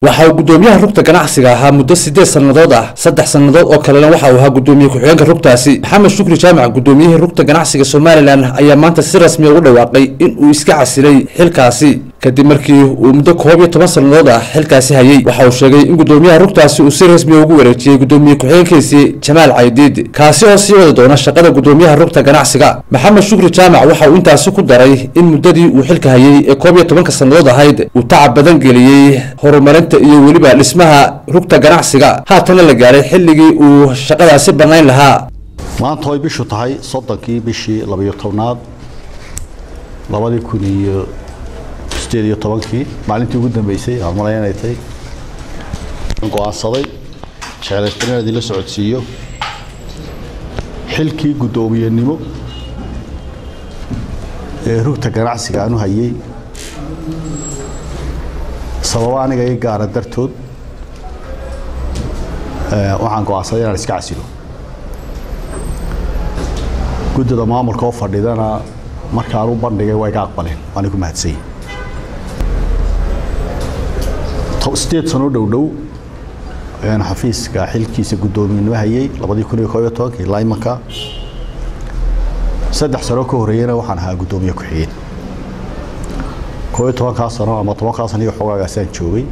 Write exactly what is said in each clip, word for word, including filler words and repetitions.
waxa uu gudoomiyaha rugta ganacsiga ahaa muddo sideed sanadood ah saddex sanadood oo kalena waxa uu ahaa gudoomiye ku-xigeenka rugtaasi maxamed shukri jaamac gudoomiyihii rugta ganacsiga Soomaaliland ayaa maanta si rasmi ah u dhawaaqay in uu iska casilay xilkaasi kadib markii uu muddo koob iyo toban sanadood ah xilkaasi hayay waxa uu sheegay in gudoomiyaha rugtaasi uu si rasmi ah ugu wareejiyay gudoomiye ku-xigeenkiisii Jamaal Caydiid kaasi oo sii wada doona shaqada gudoomiyaha rugta ganacsiga maxamed shukri jaamac waxa uu intaasi ku daray in muddadii uu xilka hayay ee koob iyo toban sanadood ahayd uu tacab badan geliyay horumarinta iyo weliba dhismaha rugta ganacsiga haatana la gaaray xilligii uu shaqadaasi banayn lahaa maanta way bishu tahay soddonkii bishii laba iyo tobnaad labada kun iyo sideed iyo tobankii maalintii ugu dambeysay aan malaynay tay go'aansaday shaqadeynadii la socodsiiyo xilkii gudoomiyenimo ee rugta ganacsiga aanu hayay sabab aniga ay gaar dartood ee waxaan go'aansaday inaan iska casilo gudida maamulka oo fadhidana markaan u bandhigay way ka aqbaleen waan ku mahadsan sideed sano dhow dhow aan xafiiska xilkiisa gudoomiyenimo hayay labada kun iyo koob iyo toban ilaa imanka saddex sano ka horeeyana waxaan ahaa gudoomiye ku-xigeen koob iyo toban ka sano ama toban ka sano iyo xoogaagasaan joogay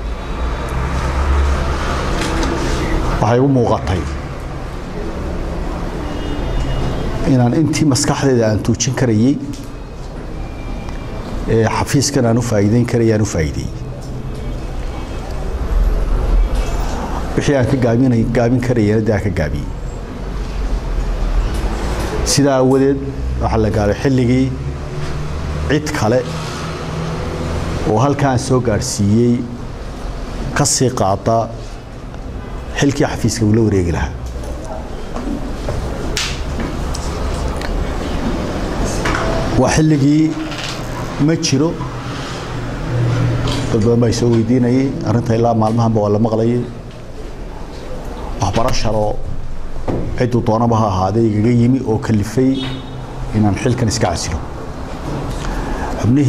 waxay u muuqatay inaan intii maskaxdeeda aan tuujin karayay ee xafiiskan aan u faa'iideyn karayaan u faa'iideeyay wixii aan ka gaabinay gaabin karayana daa ka gaabiyay sidaa awadeed waxa la gaaray xilligii cid kale oo halkaan soo gaarsiiyay ka sii qaata xilkii xafiiska uu la wareegi lahaa وحلقي ما جرو طبعا ما يسوي ديني أرنتها إلا مع المهم ولا مغلي أخبار الشرو عدو طوانا بها هذا يجيمي أو كلفي إن نحل كان إسكاسيلو ابنه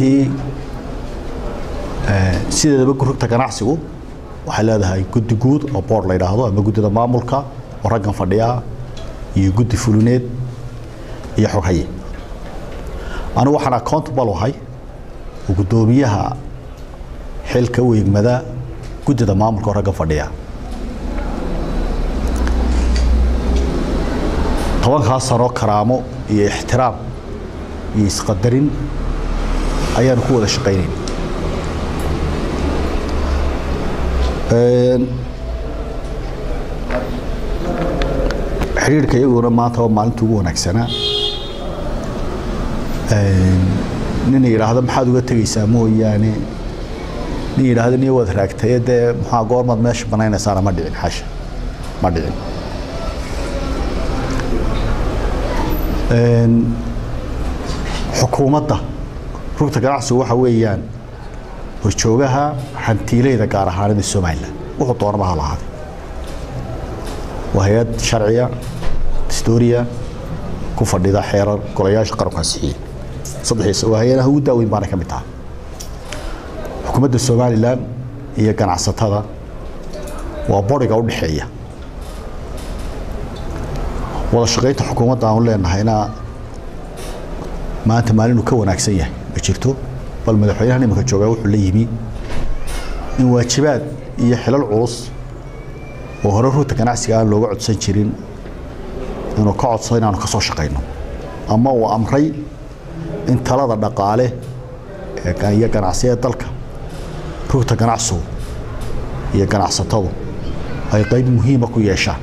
آه سيدة بكرة تكنعسو وحلا هذا هاي جود جود أو بور ليدا هذا ما جود ما ملكا ورقم فديا يجود فلونات يحرق هاي أنا وحنا accountable وهاي وقدوميها حل كوي مدى كنت ده ما أمر كورجا فديا طبعا خاصة رو كرامه احترام يسقدرين أيان هو ده شقيرين حرير كيقولون ما توا ما نتوه نكسنا nin yiraahdo maxaad uga tagaysaa mooyaane nin yiraahdo inay wad raagtay de maxaa goormad meesha banaynaysaa ma dhicin xasha ma dhicin een xukuumadda rugta ganacsigu waxa weeyaan horjoogaha hantiilayda gaar ahaan Soomaaliland wuxuu doonaba ha lahaado wahayad sharciya historia ku fadhida xeerar golayaasha qaranka saxiix صدقي وهي له داوين بارك متى حكومة السوماليلاند هي كان عصتها وبورك أو الحية ولا شقيت حكومة أقول لنا هنا ما أنت مالين وكون عكسية بشرتو بل مدحين هني مكتشوجا وحلي يمي إن واجبات هي حلال عروس وهرره تكنعسي قال لو قعد سنشرين إنه قعد صينا أنا كسر شقينا أما وأمري in talada dhaqaale ee kan iyo ganacsiga dalka rugta ganacsigu iyo ganacsatadu ay qayb muhiim ah ku yeeshaan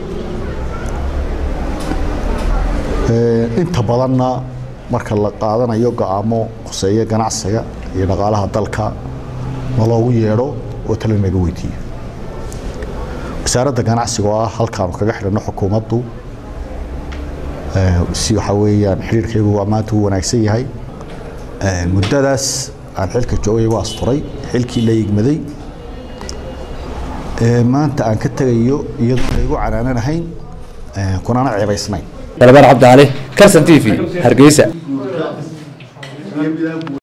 ee inta badanna marka la qaadanayo go'aamo qoseeyo ganacsiga iyo dhaqaalaha dalka ma loogu yeero oo talo naga weydiiyo wasaaradda ganacsiga oo halkaan kaga xidhno xukuumaddu si waxa weeyaan xiriirkaygu waa maanta uu wanaagsan yahay muddadaas aan xilka joogay waa asturay xilkii la yigmaday maanta aan ka tagayo iyadoo igu canaananahayn kunana ceebaysnayn Dalbar Cabdi Ali Karsan T V Hargeysa